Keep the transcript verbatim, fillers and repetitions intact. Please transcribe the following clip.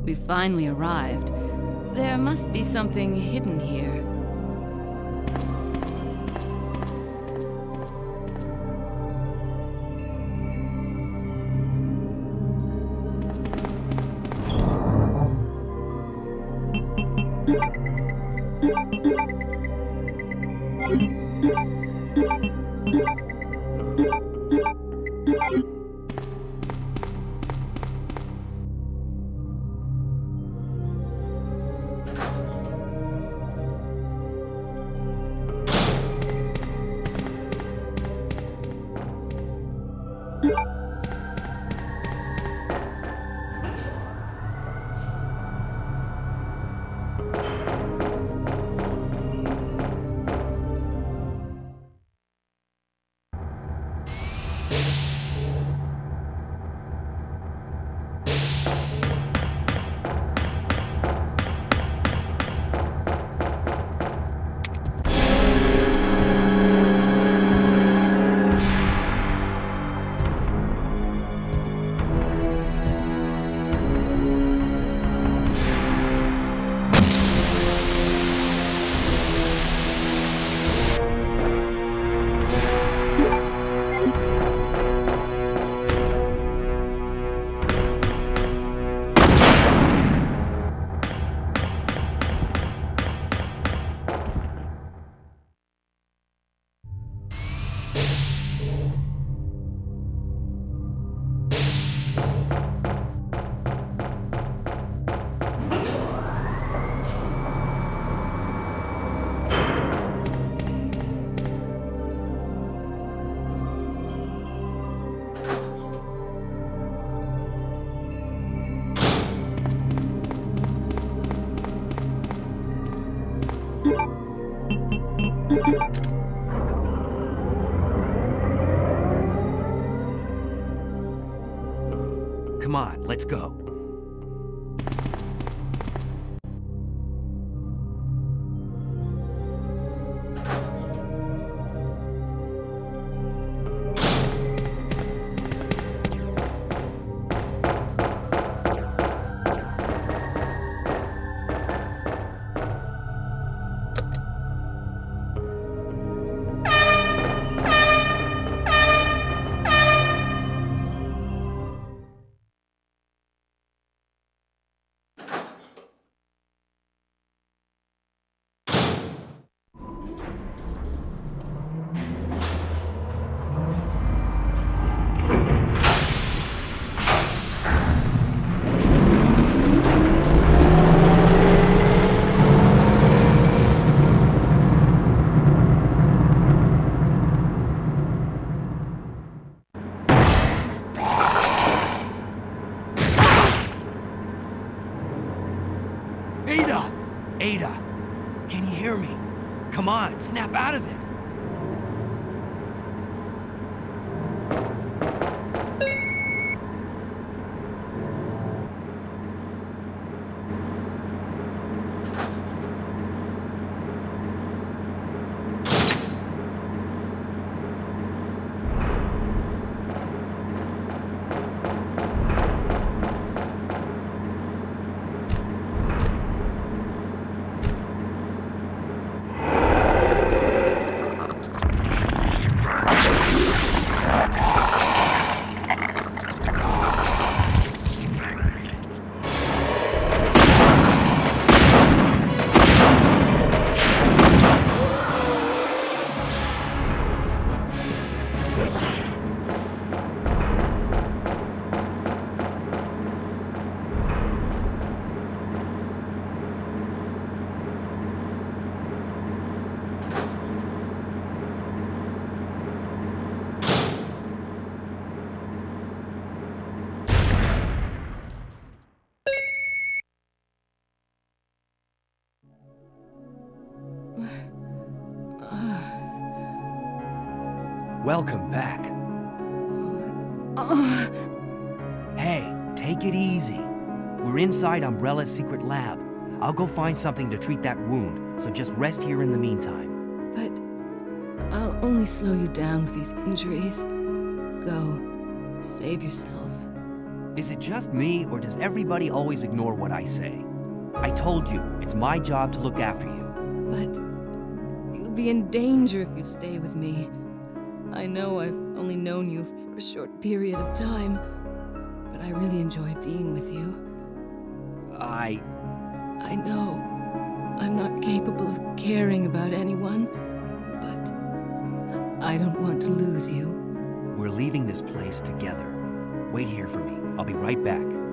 We finally arrived. There must be something hidden here. Come on, let's go. Ada! Ada! Can you hear me? Come on, snap out of it! Welcome back. Uh, Hey, take it easy. We're inside Umbrella's secret lab. I'll go find something to treat that wound, so just rest here in the meantime. but I'll only slow you down with these injuries. Go. Save yourself. Is it just me, or does everybody always ignore what I say? I told you, it's my job to look after you. But you'll be in danger if you stay with me. I know I've only known you for a short period of time, but I really enjoy being with you. I... I know I'm not capable of caring about anyone, but I don't want to lose you. We're leaving this place together. Wait here for me. I'll be right back.